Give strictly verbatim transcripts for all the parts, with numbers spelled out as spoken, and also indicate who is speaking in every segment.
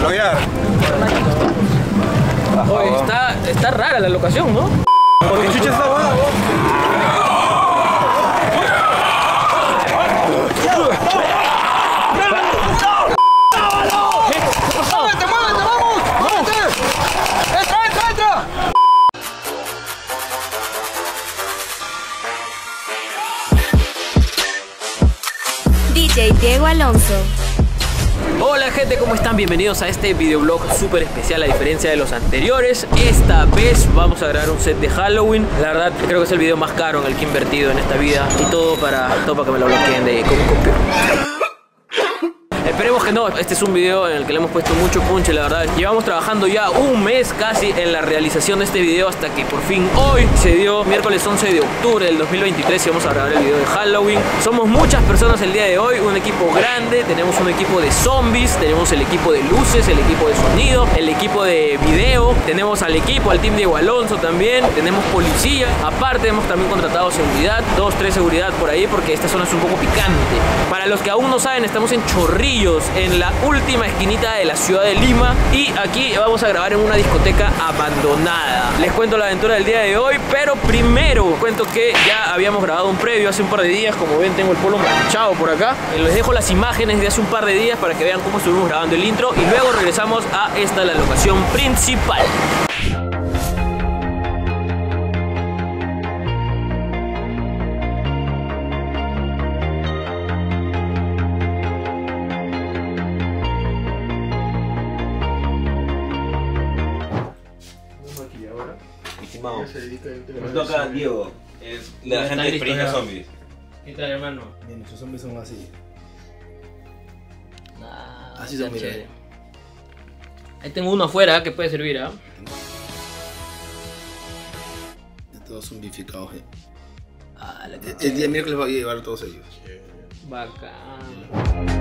Speaker 1: bloguear.
Speaker 2: Oye, está, está rara la locación, ¿no?
Speaker 1: Porque chucha está abajo. ¡Muévete, muévete, vamos! ¡Muévete! ¡Entra, entra, entra!
Speaker 3: D J Diego Alonso.
Speaker 2: Hola gente, ¿cómo están? Bienvenidos a este videoblog súper especial a diferencia de los anteriores. Esta vez vamos a grabar un set de Halloween. La verdad creo que es el video más caro en el que he invertido en esta vida. Y todo para, todo para que me lo bloqueen de cómo copio. Esperemos que no, este es un video en el que le hemos puesto mucho punche, la verdad. Llevamos trabajando ya un mes casi en la realización de este video hasta que por fin hoy se dio, miércoles once de octubre del dos mil veintitrés, y vamos a grabar el video de Halloween. Somos muchas personas el día de hoy, un equipo grande, tenemos un equipo de zombies, tenemos el equipo de luces, el equipo de sonido, el equipo de video, tenemos al equipo, al team Diego Alonso también, tenemos policía, aparte hemos también contratado seguridad, dos, tres seguridad por ahí porque esta zona es un poco picante. Para los que aún no saben, estamos en Chorrillos, en la última esquinita de la ciudad de Lima, y aquí vamos a grabar en una discoteca abandonada. Les cuento la aventura del día de hoy, pero primero cuento que ya habíamos grabado un previo hace un par de días. Como ven, tengo el polo manchado por acá. Les dejo las imágenes de hace un par de días para que vean cómo estuvimos grabando el intro, y luego regresamos a esta, la locación principal.
Speaker 1: Nos toca Diego, es la gente de experiencia zombies.
Speaker 2: ¿Qué tal, hermano?
Speaker 4: Bien, nuestros zombies son así.
Speaker 2: Ah,
Speaker 4: Así son, mira.
Speaker 2: chévere. Ahí tengo uno afuera que puede servir, ¿ah?
Speaker 4: ¿eh? Todos zombificados. Eh.
Speaker 2: Ah, la
Speaker 4: El, el día miércoles voy a llevar a todos ellos.
Speaker 2: bacán.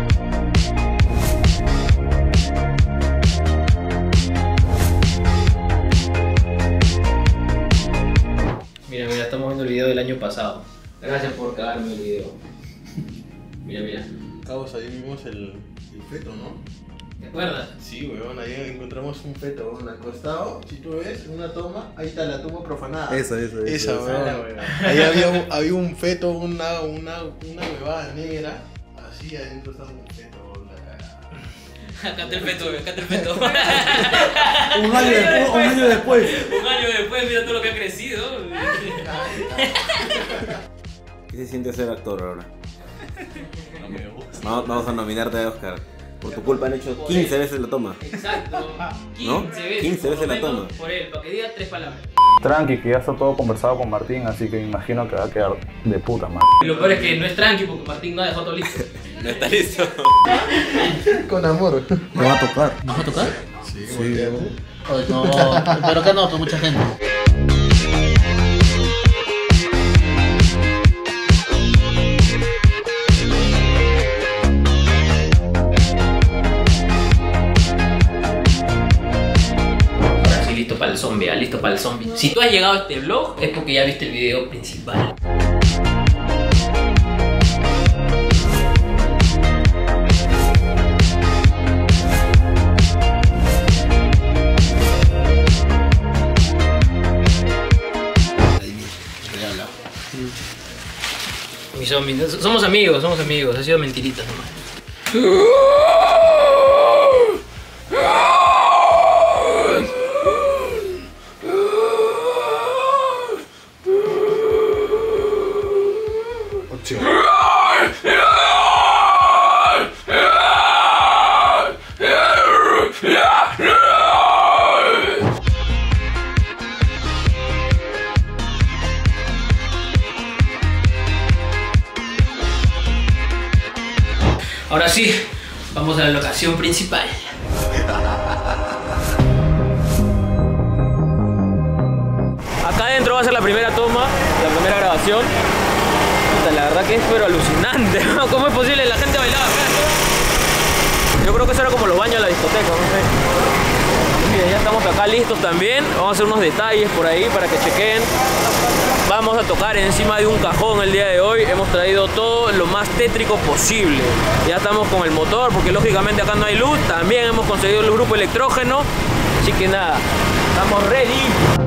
Speaker 2: Mira, mira, estamos viendo el video del año pasado. Gracias por cagarme el video. Mira, mira.
Speaker 5: Cabos, ahí vimos el, el feto, ¿no?
Speaker 2: ¿Te acuerdas?
Speaker 5: Sí, weón, ahí encontramos un feto, weón, acostado. Si tú ves, en una toma, ahí está la tumba profanada.
Speaker 4: Eso, eso,
Speaker 5: Esa,
Speaker 4: eso.
Speaker 5: weón. Ahí había un, había un feto, una, una, una huevada negra. Así adentro estaba un feto, weón, la cagada.
Speaker 2: Acá está el feto, acá está el feto.
Speaker 4: Un año después, un año después.
Speaker 2: Un año después, mira todo lo que ha crecido.
Speaker 6: ¿Qué se siente ser actor ahora? Vamos, vamos a nominarte a Oscar. Por tu culpa han hecho quince veces la toma.
Speaker 2: Exacto.
Speaker 6: ¿No?
Speaker 2: veces.
Speaker 6: quince veces
Speaker 2: por lo
Speaker 6: la toma.
Speaker 2: menos Por él, para que diga tres palabras.
Speaker 7: Tranqui, que ya está todo conversado con Martín, así que imagino que va a quedar de puta madre.
Speaker 2: Y lo peor es que no es tranqui porque Martín no ha dejado todo listo.
Speaker 6: No está listo.
Speaker 5: Con amor.
Speaker 4: Me va a tocar.
Speaker 2: ¿Nos va a tocar?
Speaker 5: Sí, sí.
Speaker 8: No, pero acá no, con mucha gente.
Speaker 2: Ahora sí, listo para el zombie, listo para el zombie. Si tú has llegado a este vlog es porque ya viste el video principal. Mis zombies, somos amigos, somos amigos, ha sido mentiritas nomás. Ahora sí, vamos a la locación principal. Acá adentro va a ser la primera toma, la primera grabación. La verdad que es pero alucinante, ¿no? ¿Cómo es posible? La gente bailaba. Yo creo que eso era como los baños de la discoteca, no sé. Miren, ya estamos acá listos también. Vamos a hacer unos detalles por ahí para que chequen. Vamos a tocar encima de un cajón el día de hoy. hemos traído todo lo más tétrico posible. Ya estamos con el motor, porque lógicamente acá no hay luz. También hemos conseguido el grupo electrógeno. Así que nada, estamos ready.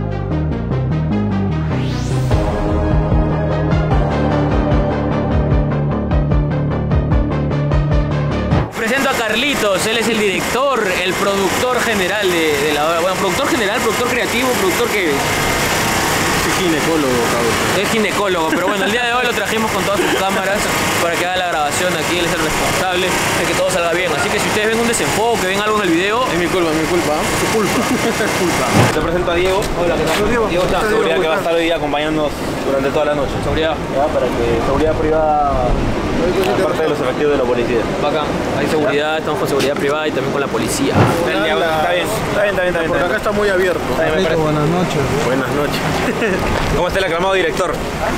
Speaker 2: Presento a Carlitos, él es el director, el productor general de, de la obra. Bueno, productor general, productor creativo, productor que...
Speaker 5: Es ginecólogo, cabrón.
Speaker 2: Es ginecólogo, pero bueno, el día de hoy lo trajimos con todas sus cámaras para que haga la grabación aquí. Él es el responsable de que todo salga bien. Así que si ustedes ven un desenfoque, ven algo en el video...
Speaker 5: Es mi culpa, mi culpa. Tu culpa. Es culpa.
Speaker 6: Te presento a Diego.
Speaker 2: Hola, ¿qué tal?
Speaker 6: Diego, Diego está seguridad que va a estar hoy día acompañándonos durante toda la noche.
Speaker 2: Seguridad.
Speaker 6: Ya, para que seguridad privada, aparte de los efectivos de la policía.
Speaker 2: Bacán. Hay seguridad, estamos con seguridad privada y también con la policía.
Speaker 6: Está bien, está bien, está bien, está bien.
Speaker 5: Porque acá está muy abierto.
Speaker 6: Está bien, me parece.
Speaker 4: Buenas noches.
Speaker 5: Buenas noches.
Speaker 6: ¿Cómo está el aclamado director?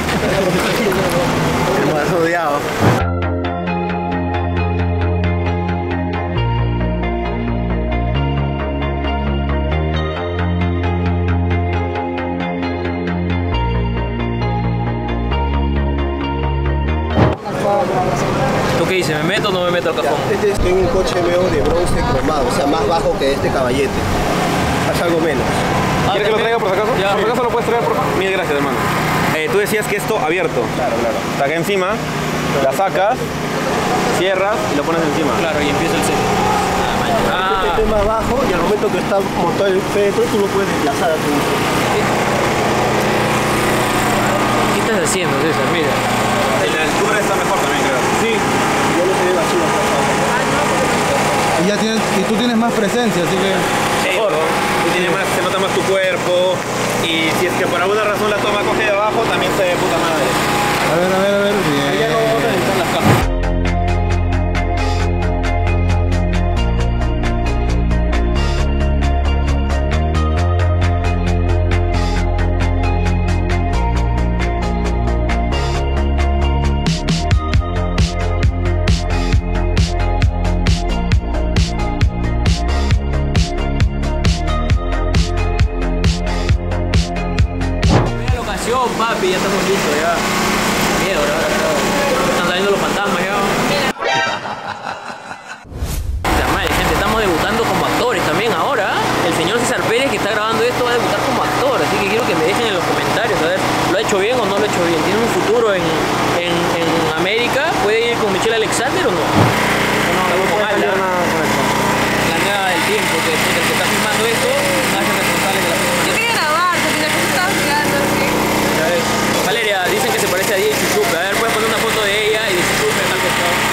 Speaker 5: Hemos rodeado.
Speaker 2: ¿Tú qué dices? ¿Me meto o no me meto al cajón?
Speaker 9: Este es un coche M O de bronce cromado, o sea, más bajo que este caballete. Haz algo menos.
Speaker 6: ¿Quieres que lo traiga por si acaso?
Speaker 2: Ya,
Speaker 6: por si acaso lo puedes traer, por favor. Mil gracias, hermano. Eh, tú decías que esto abierto.
Speaker 9: Claro, claro.
Speaker 6: Está acá encima, la sacas, cierras y lo pones encima.
Speaker 2: Claro, y empieza el set. Ah,
Speaker 9: Este es más bajo y al momento que está montado el centro, tú lo puedes desplazar a tu uso.
Speaker 2: ¿qué estás haciendo, César? Mira.
Speaker 6: Y la altura está mejor también, creo.
Speaker 2: Sí.
Speaker 9: Ya no se ve vacío.
Speaker 4: Y, ya tienes, y tú tienes más presencia, así que...
Speaker 6: Mejor, tú tienes más, se nota más tu cuerpo. Y si es que por alguna razón la toma coge de abajo, también se ve puta madre.
Speaker 4: A ver, a ver, a ver. Bien.
Speaker 2: Ya no vamos a necesitar las cajas. Papi, ya estamos listos ya. Miedo, ¿verdad? Están saliendo los fantasmas ya. Madre, gente, estamos debutando como actores también ahora. El señor César Pérez, que está grabando esto, va a debutar como actor. Así que quiero que me dejen en los comentarios a ver, ¿lo ha hecho bien o no lo ha hecho bien? ¿Tiene un futuro en, en, en América? ¿Puede ir con Michelle Alexander o no? No, no, con Ala. La nada del tiempo, que el que está filmando esto, hace responsable de la persona.
Speaker 10: Yo quería grabar, porque la gente estaba mirando así.
Speaker 2: Valeria, dicen que se parece a Diego Chuchupe. A ver, puedes poner una foto de ella y de Chuchupe tal que está.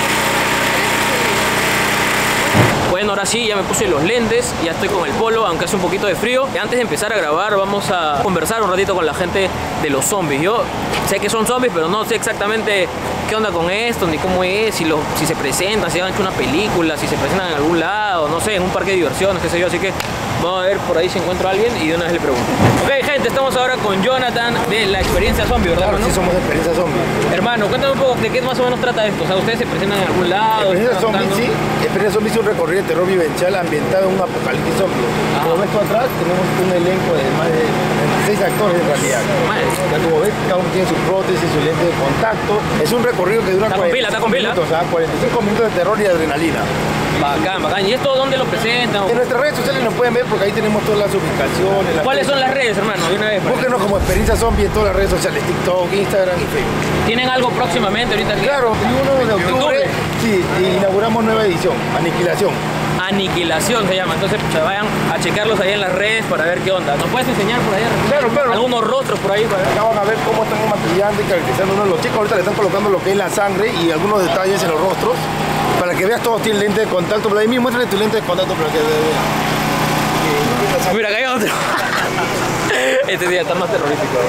Speaker 2: Bueno, ahora sí, ya me puse los lentes, ya estoy con el polo, aunque hace un poquito de frío. Y antes de empezar a grabar, vamos a conversar un ratito con la gente de los zombies. Yo sé que son zombies, pero no sé exactamente qué onda con esto, ni cómo es, si, lo, si se presentan, si han hecho una película, si se presentan en algún lado, no sé, en un parque de diversiones, qué sé yo. Así que vamos a ver por ahí si encuentro a alguien y de una vez le pregunto. Ok, gente, estamos ahora con Jonathan de la experiencia zombie, ¿verdad?
Speaker 9: Claro,
Speaker 2: hermano?
Speaker 9: sí somos de experiencia zombie.
Speaker 2: Hermano, cuéntame un poco de qué más o menos trata esto. O sea, ustedes se presentan en algún lado.
Speaker 9: Experiencia
Speaker 2: están
Speaker 9: zombie,
Speaker 2: actuando?
Speaker 9: sí. Experiencia zombie es un recorrido de terror vivencial ambientado en un apocalipsis zombie. Como ves tú atrás, tenemos un elenco de más de veintiséis actores en realidad.
Speaker 2: Madre.
Speaker 9: Ya como ves, cada uno tiene su prótesis, su lente de contacto. Es un recorrido que dura
Speaker 2: Está con pila, está con pila.
Speaker 9: minutos, o sea, cuarenta y cinco minutos de terror y adrenalina.
Speaker 2: Bacán, bacán. ¿Y esto dónde lo presentan?
Speaker 9: En nuestras redes sociales nos pueden ver porque ahí tenemos todas las ubicaciones. Las
Speaker 2: ¿Cuáles son las redes, hermano? De una vez. para-
Speaker 9: Búsquenos como Experiencia Zombie en todas las redes sociales, TikTok, Instagram y Facebook.
Speaker 2: ¿Tienen algo próximamente ahorita? que-
Speaker 9: Claro, el uno de octubre sí, inauguramos nueva edición, Aniquilación.
Speaker 2: Aniquilación se llama. Entonces, pucha, vayan a checarlos ahí en las redes para ver qué onda. ¿Nos puedes enseñar por ahí?
Speaker 9: Claro, claro.
Speaker 2: Algunos rostros por ahí para ver.
Speaker 9: Acá van a ver cómo están maquillando y caracterizando uno de los chicos. Ahorita le están colocando lo que es la sangre y algunos detalles en los rostros. Para que veas, todos tienen lente de contacto. Pero ahí mismo muéstrale tu lente de contacto para que veas.
Speaker 2: Mira, acá hay otro. Este día está más terrorífico.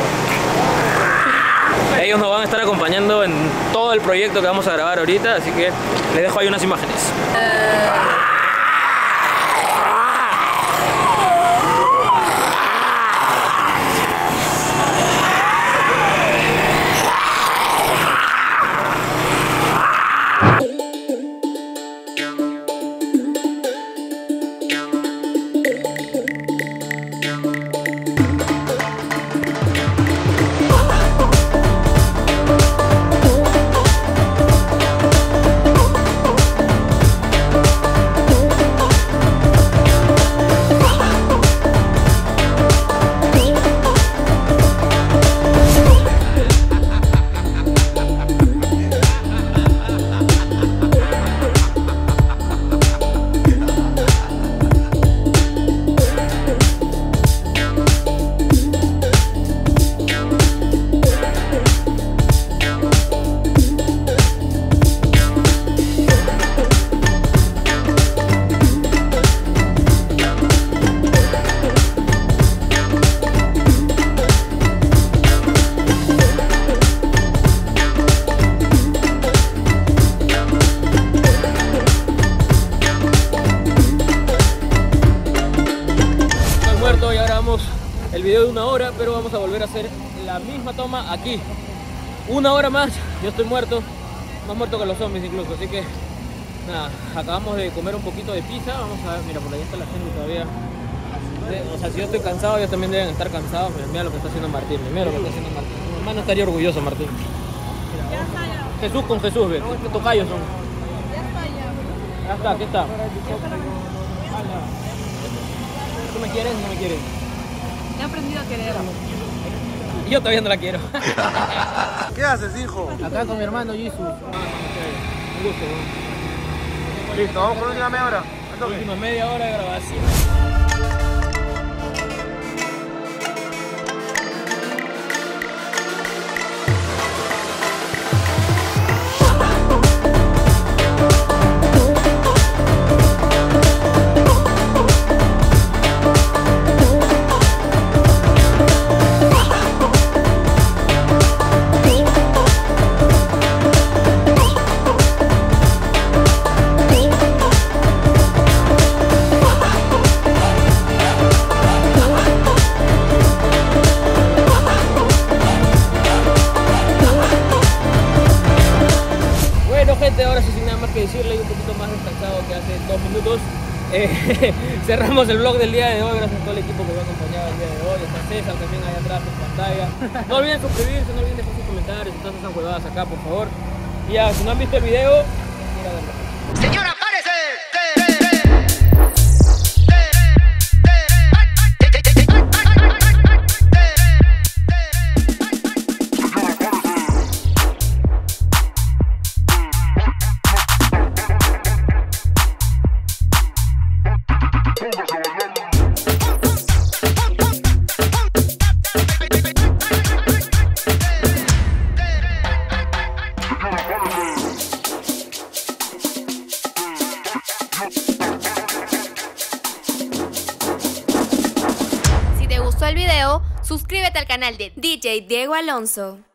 Speaker 2: Ellos nos van a estar acompañando en todo el proyecto que vamos a grabar ahorita, así que les dejo ahí unas imágenes. video de una hora, pero vamos a volver a hacer la misma toma aquí. Una hora más, yo estoy muerto, más muerto que los zombies incluso, así que nada, acabamos de comer un poquito de pizza. Vamos a ver, mira, por ahí está la gente todavía. O sea, si yo estoy cansado, ellos también deben estar cansados. Mira, mira lo que está haciendo Martín, mira lo que está haciendo Martín. Mi hermano estaría orgulloso, Martín. Mira, Jesús con Jesús, ve, ¿qué tocayos son?
Speaker 10: Ya está, ya.
Speaker 2: Ya está, aquí está. ¿Tú me quieres o no me quieres?
Speaker 10: He aprendido a querer.
Speaker 2: Y yo todavía no la quiero.
Speaker 4: ¿Qué haces, hijo?
Speaker 8: Acá con mi hermano Jesus.
Speaker 2: Un gusto, ¿no?
Speaker 4: Listo, vamos por última media hora.
Speaker 2: Última media hora de grabación. Ahora sí, sin nada más que decirle, y un poquito más descansado que hace dos minutos, eh, cerramos el vlog del día de hoy. Gracias a todo el equipo que me ha acompañado el día de hoy. Está César también ahí atrás en pantalla. No olviden suscribirse, no olviden dejar sus comentarios y todas esas huevadas acá, por favor. Y ya, si no han visto el video, mira a verlo.
Speaker 1: Señora, párese.
Speaker 3: Si te gustó el video, suscríbete al canal de D J Diego Alonso.